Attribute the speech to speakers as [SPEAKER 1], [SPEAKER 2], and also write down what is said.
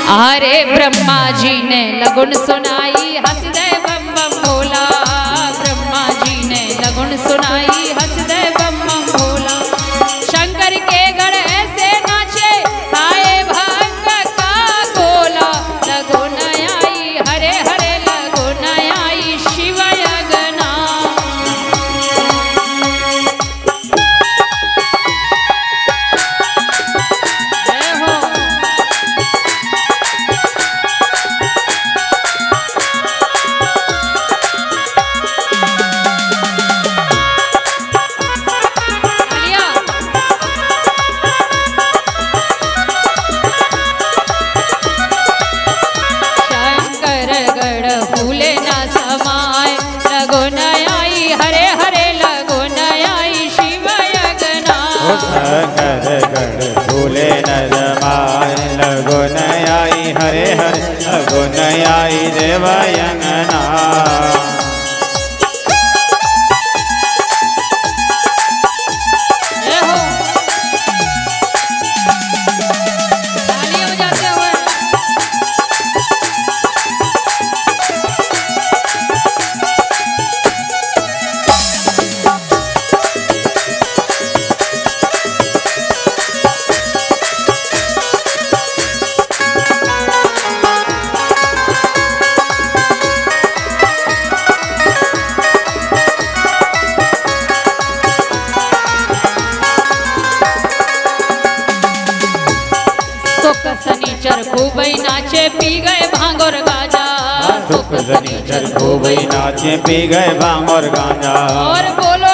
[SPEAKER 1] अरे ब्रह्मा जी ने लगुन सुनाई हंस दे बम बम भोला। ब्रह्मा जी ने लगुन सुनाई हंस दे बम बम भोला। शंकर के गढ़ ऐसे नाचे खाए भंग का गोला। लगुन आई हरे हरे लगुन आई शिव यगना। जय हो।
[SPEAKER 2] भूले न जमाए लगुन आई हरे हरे लगुन आई देवयंगना।
[SPEAKER 1] शनिचर खूब नाचे पी गए भांग और गांजा।
[SPEAKER 2] सुख शनिचर खूब नाचे पी गए भांग और गांजा।
[SPEAKER 1] और बोलो